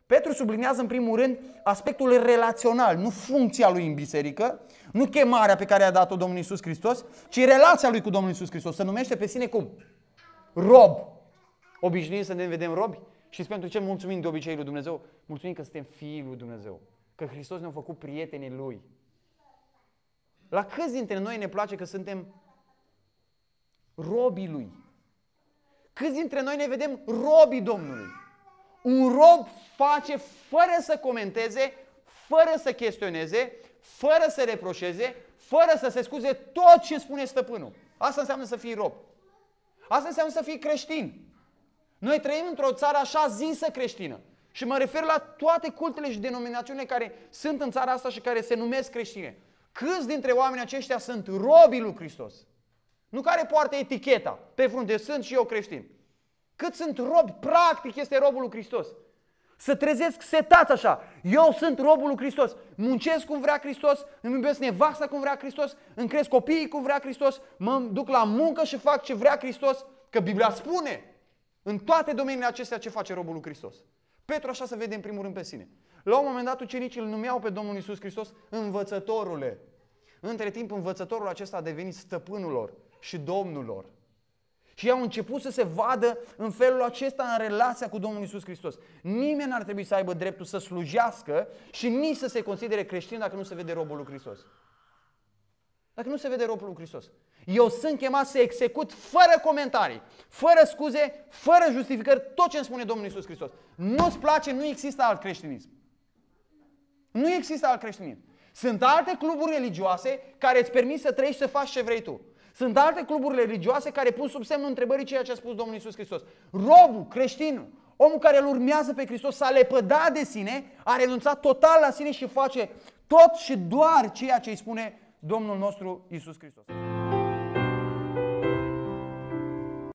Petru sublinează în primul rând aspectul relațional, nu funcția lui în biserică, nu chemarea pe care a dat-o Domnul Iisus Hristos, ci relația lui cu Domnul Iisus Hristos. Se numește pe sine cum? Rob. Obișnuim să ne vedem robi? Și pentru ce mulțumim de obicei lui Dumnezeu? Mulțumim că suntem fiii lui Dumnezeu, că Hristos ne-a făcut prietenii Lui. La câți dintre noi ne place că suntem robii Lui? Câți dintre noi ne vedem robii Domnului? Un rob face fără să comenteze, fără să chestioneze, fără să reproșeze, fără să se scuze tot ce spune stăpânul. Asta înseamnă să fii rob. Asta înseamnă să fii creștin. Noi trăim într-o țară așa zisă creștină. Și mă refer la toate cultele și denominațiunile care sunt în țara asta și care se numesc creștine. Câți dintre oamenii aceștia sunt robii lui Hristos? Nu care poartă eticheta pe frunte, sunt și eu creștin. Cât sunt robi, practic este robul lui Hristos. Să trezesc setați așa. Eu sunt robul lui Hristos. Muncesc cum vrea Hristos, îmi iubesc nevasta cum vrea Hristos, îmi cresc copiii cum vrea Hristos, mă duc la muncă și fac ce vrea Hristos, că Biblia spune în toate domeniile acestea ce face robul lui Hristos. Petru așa se vede în primul rând pe sine. La un moment dat ucenicii îl numeau pe Domnul Iisus Hristos învățătorule. Între timp învățătorul acesta a devenit stăpânul lor și Domnul lor. Și ei au început să se vadă în felul acesta în relația cu Domnul Iisus Hristos. Nimeni n-ar trebui să aibă dreptul să slujească și nici să se considere creștin dacă nu se vede robul lui Hristos. Dacă nu se vede robul lui Hristos. Eu sunt chemat să execut fără comentarii, fără scuze, fără justificări, tot ce îmi spune Domnul Iisus Hristos. Nu-ți place, nu există alt creștinism. Nu există alt creștinism. Sunt alte cluburi religioase care îți permit să trăiești, să faci ce vrei tu. Sunt alte cluburi religioase care pun sub semnul întrebării ceea ce a spus Domnul Iisus Hristos. Robul, creștinul, omul care îl urmează pe Hristos, s-a lepădat de sine, a renunțat total la sine și face tot și doar ceea ce îi spune Domnul nostru Iisus Hristos.